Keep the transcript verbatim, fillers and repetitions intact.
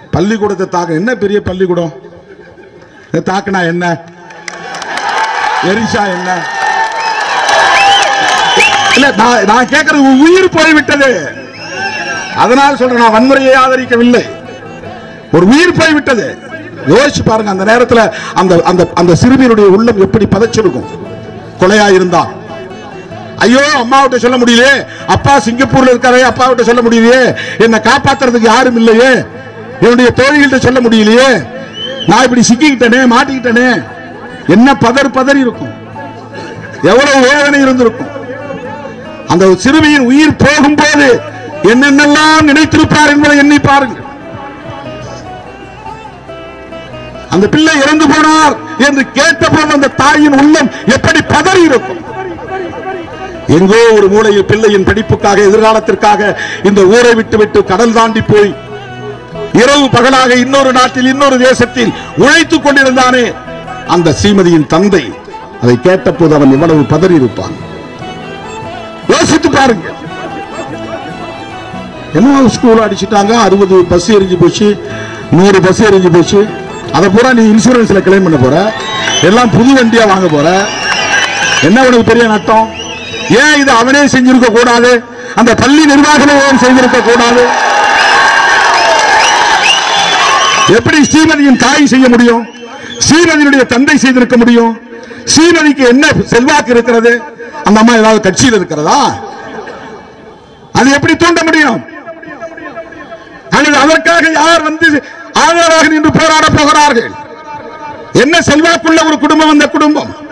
பள்ளிக்கூடத்தை தாக்க என்ன பெரிய பள்ளிக்கூடம் தாக்குனா என்ன எரிசா என்ன இல்ல நான் கேட்கறது உயிர் போய்விட்டது. அதனால் சொல்றேன் நான் வன்முறையை ஆதரிக்கவில்லை. ஒரு உயிர் போய்விட்டது. யோசிச்சு பாருங்க அந்த நேரத்தில் அந்த அந்த அந்த சிறுமியினுடைய உள்ளம் எப்படி பதச்சிருக்கும். கொலையா இருந்தா ஐயோ அம்மாவிட்ட சொல்ல முடியலையே, அப்பா சிங்கப்பூர்ல இருக்காரே அப்பாவிட்ட சொல்ல முடியலையே, என்னை காப்பாத்துறதுக்கு யாரும் இல்லையே, என்னுடைய தோழிகள்கிட்ட சொல்ல முடியலையே, நான் இப்படி சிக்கிக்கிட்டனே மாட்டிக்கிட்டனே, என்ன பதர் பதறி இருக்கும், எவ்வளவு வேதனை இருந்திருக்கும். அந்த சிறுமியின் உயிர் போகும்போது என்னென்னலாம் நினைத்திருப்பார் என்பதை எண்ணி பாருங்கள். அந்த பிள்ளை இறந்து போனார் என்று கேட்டபோது அந்த தாயின் உள்ளம் எப்படி பதறி இருக்கும். எங்கோ ஒரு மூலையில் பிள்ளையின் படிப்புக்காக எதிர்காலத்திற்காக இந்த ஊரை விட்டு விட்டு கடல் தாண்டி போய் இரவு பகலாக இன்னொரு நாட்டில் இன்னொரு தேசத்தில் உழைத்துக் கொண்டிருந்தானே அந்த ஸ்ரீமதியின் தந்தை, அதை கேட்டபோது அவன் எவ்வளவு பதறி இருப்பான். யோசித்து பாருங்க. என்ன ஸ்கூல் அடிச்சுட்டாங்க, அறுபது பஸ் எரிஞ்சு போச்சு, நூறு பஸ் எரிஞ்சு போச்சு, அதை பூரா நீ இன்சூரன்ஸ்ல கிளைம் பண்ண போற, எல்லாம் புது வண்டியா வாங்க போற, என்ன உனக்கு பெரிய நட்டம்? ஏன் இது அவனே செஞ்சிருக்க கூடாது? அந்த பள்ளி நிர்வாகமே செய்திருக்க கூடாது? எப்படி ஸ்ரீமதியின் தாய் செய்ய முடியும்? ஸ்ரீமதியினுடைய தந்தை செய்திருக்க முடியும்? ஸ்ரீமதிக்கு என்ன செல்வாக்கு இருக்கிறது? அந்த அம்மா ஏதாவது கட்சியில் இருக்கிறதா? அது எப்படி தூண்ட முடியும்? அதற்காக யார் வந்து ஆதரவாக நின்று போராட போகிறார்கள்? என்ன செல்வாக்குள்ள ஒரு குடும்பம் அந்த குடும்பம்?